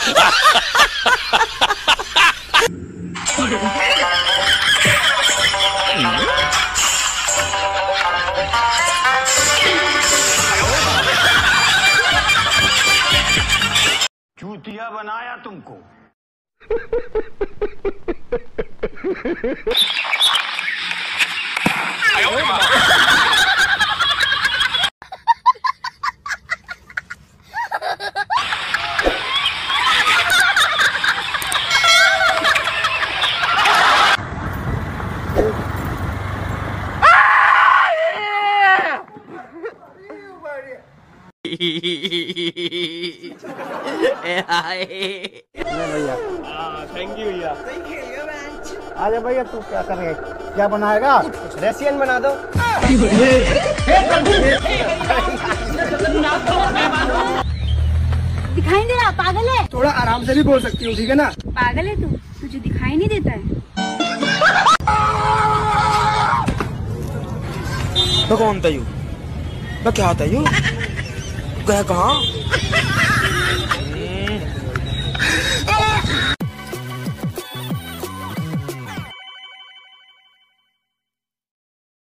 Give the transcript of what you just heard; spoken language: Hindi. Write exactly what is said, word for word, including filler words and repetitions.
चूतिया बनाया तुमको। भैया थैंक यू भैया। आजा भैया, तू क्या कर रहे, क्या बनाएगा? रशियन बना दो। दिखाई नहीं दे रहा, पागल है? थोड़ा आराम से भी बोल सकती हूँ, ठीक है ना? पागल है तू, तुझे दिखाई नहीं देता है? तो कौन था यू? तो क्या था यू? गया कहाँ?